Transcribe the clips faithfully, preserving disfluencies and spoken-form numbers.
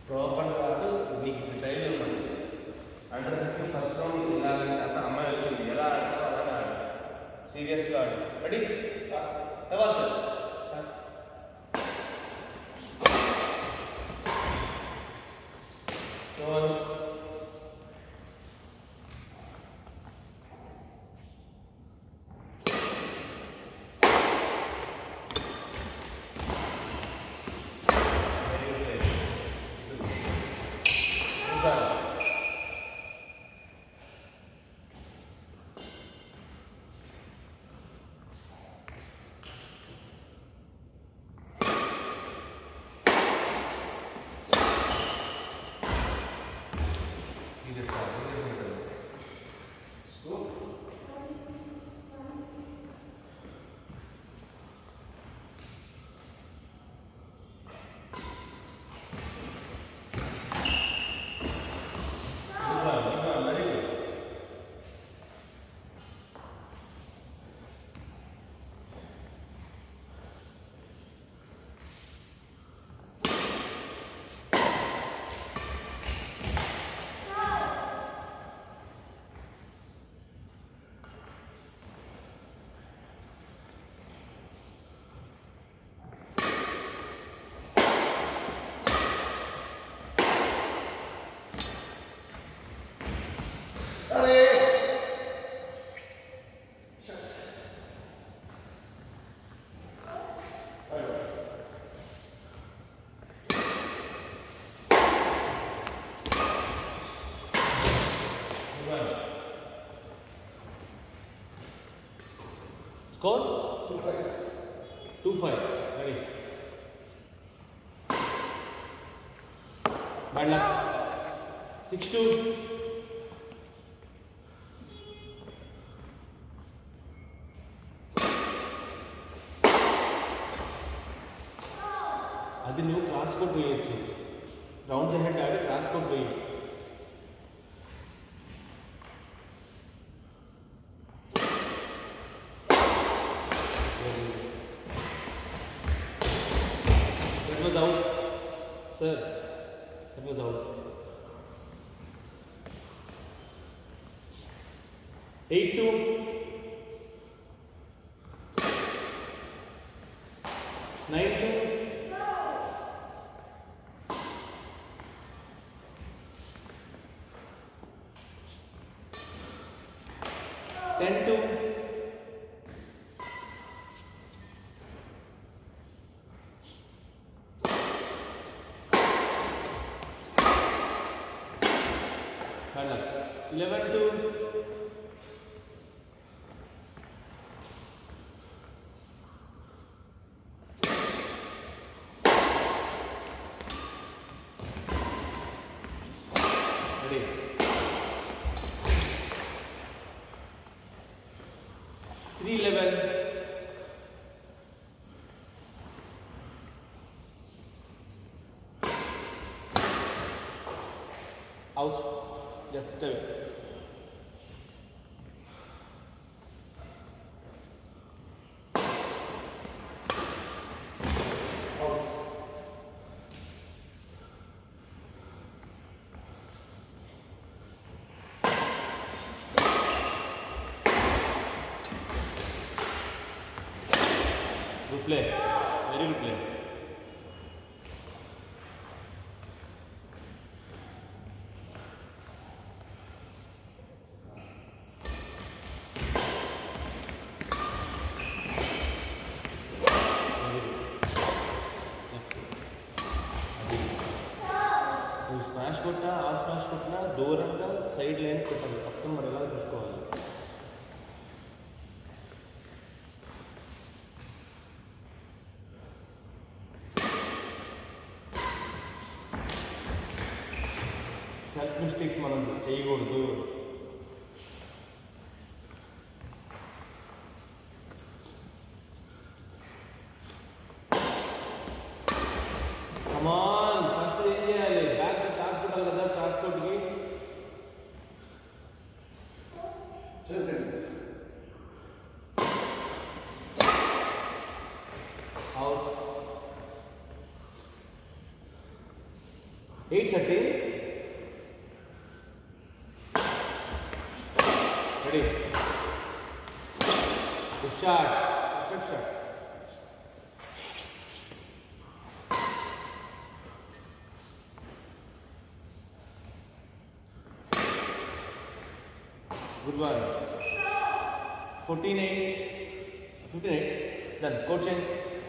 Proper కాదు నీకు train ఉన్నది అండర్ ఫిఫ్టీన్ ఫస్ట్ రౌండ్ ఇలా అతను అమ్మాయి వచ్చింది ఎలా ఆడతావు అలానే ఆడు సీరియస్గా ఆడు రెడీ తర్వాత sir so score two five two five ready bad luck six two అది నువ్వు క్లాస్ కోడ్ పోయొచ్చు రౌండ్స్ అహెడ్ ఆడి క్లాస్ కోడ్ పోయి that was out sir that was out eight two nine two ten two eleven two ready three eleven out just tell it. Good play, very good play. నువ్వు smash కొట్టినా ఆ smash కొట్టినా దూరంగా side line కొట్టాలి పక్కన మరి ఎలా చూసుకోవాలి సెల్ఫ్ మిస్టేక్స్ మనం చేయకూడదు కమాన్ ఫస్ట్ ఏం చేయాలి బ్యాక్ క్లాస్ కొట్టాలి కదా క్లాస్ కోట్కి out eight thirty. Ready. Good shot. Perfect shot. Good one. fourteen eight. fifteen eight. Done. Court change.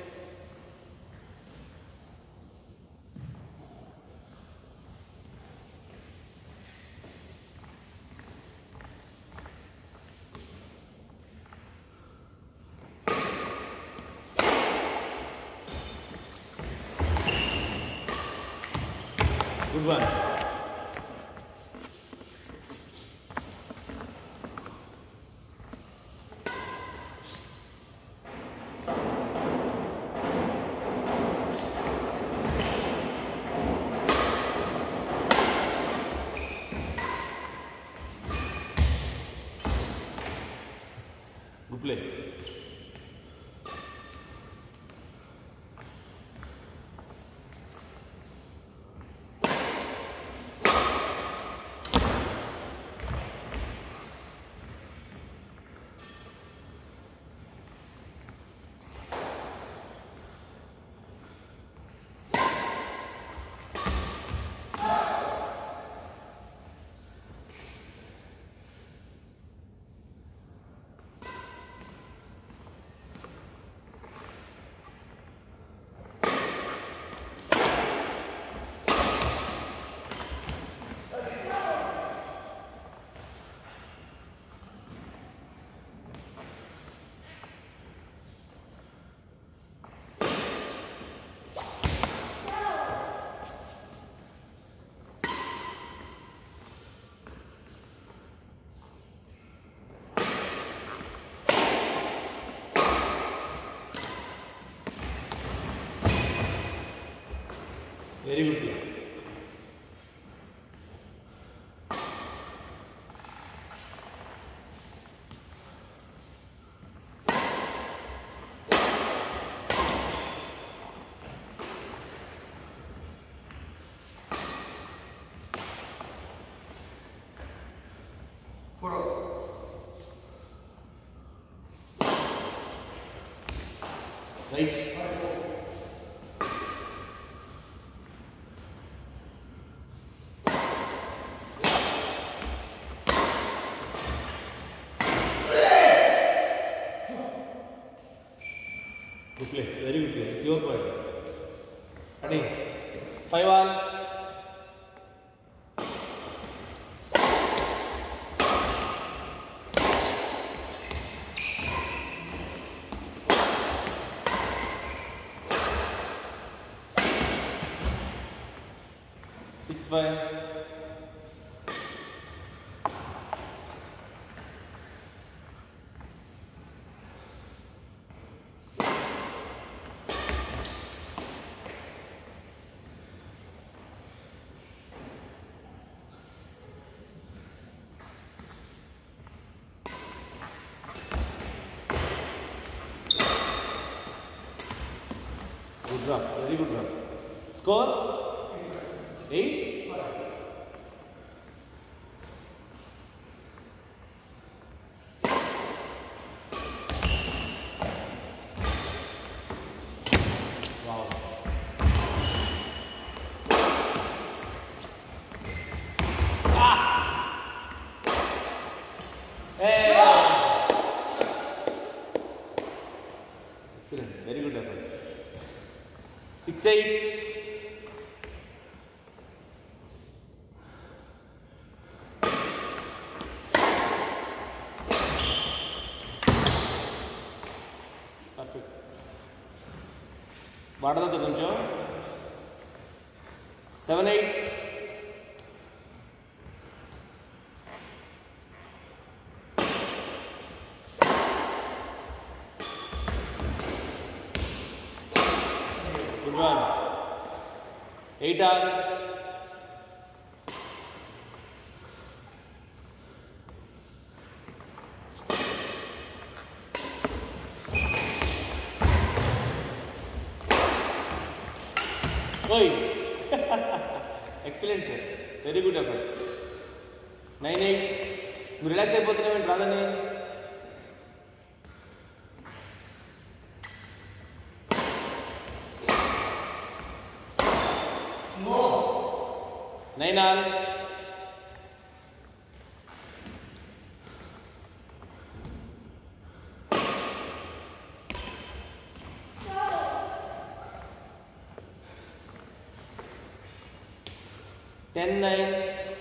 Good one. Good play. Very good play. Right. Good play, very good play. It's your point. Ready? Five all. Six five. Good drop, very good drop. Score? Eight? Wow. Ah! Hey! Excellent, very good effort. Six eight. Perfect. Vaadada koncham. Seven eight. Good one. Eight all. Oi. Excellent, sir. Very good effort. nine eight. You relax అయిపోతున్నావు రాదని. No. nine all. ten nine.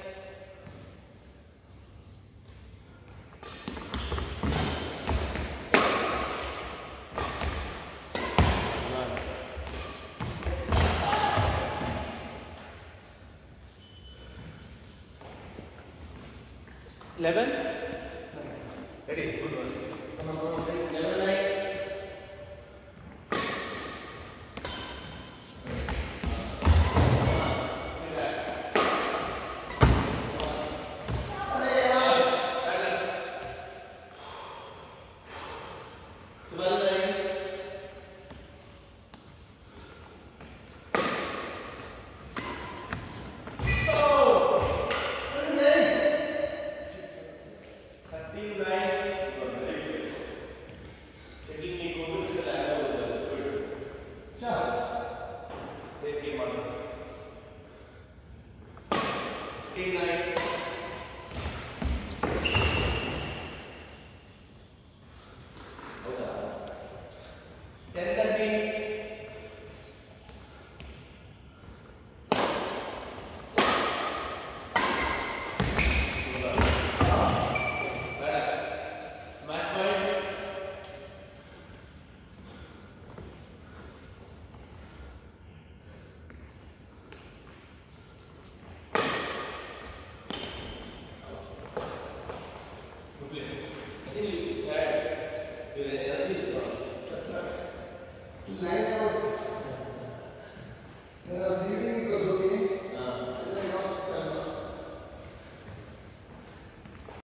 eleven. Ready? Good one. Come on, come on. eleven nine. Eight nine.